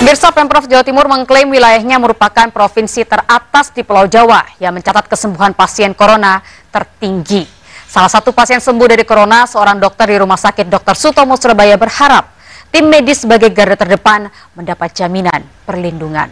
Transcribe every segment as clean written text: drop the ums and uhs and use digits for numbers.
Pemirsa, Pemprov Jawa Timur mengklaim wilayahnya merupakan provinsi teratas di Pulau Jawa yang mencatat kesembuhan pasien corona tertinggi. Salah satu pasien sembuh dari corona, seorang dokter di Rumah Sakit Dr. Sutomo Surabaya berharap tim medis sebagai garda terdepan mendapat jaminan perlindungan.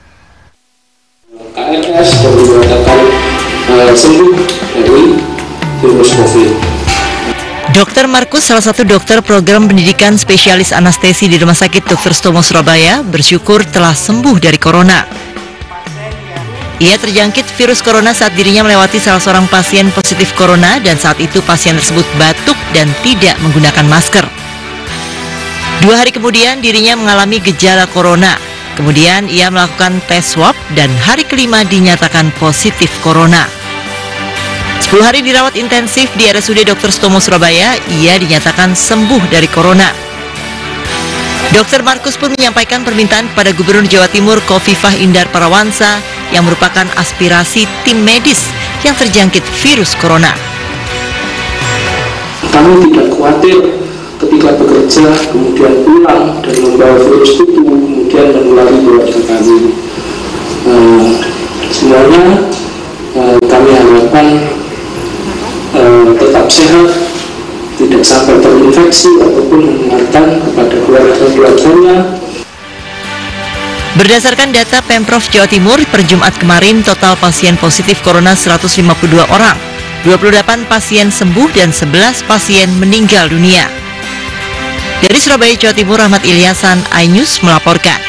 KRS sudah dinyatakan sembuh dari virus COVID. Dr. Markus, salah satu dokter program pendidikan spesialis anestesi di Rumah Sakit Dr. Sutomo Surabaya, bersyukur telah sembuh dari corona. Ia terjangkit virus corona saat dirinya melewati salah seorang pasien positif corona dan saat itu pasien tersebut batuk dan tidak menggunakan masker. 2 hari kemudian dirinya mengalami gejala corona. Kemudian ia melakukan tes swab dan hari kelima dinyatakan positif corona. 10 hari dirawat intensif di RSUD Dr. Sutomo Surabaya, ia dinyatakan sembuh dari corona. Dr. Markus pun menyampaikan permintaan kepada Gubernur Jawa Timur Khofifah Indar Parawansa yang merupakan aspirasi tim medis yang terjangkit virus corona. Kami tidak khawatir ketika bekerja, kemudian pulang dan membawa virus itu, kemudian menulari keluarga kami. Semuanya kami harapkan tetap sehat, tidak sampai terinfeksi ataupun menularkan kepada keluarga-keluarganya. Berdasarkan data Pemprov Jawa Timur, per Jumat kemarin total pasien positif corona 152 orang, 28 pasien sembuh dan 11 pasien meninggal dunia. Dari Surabaya, Jawa Timur, Rahmat Ilyasan, iNews melaporkan.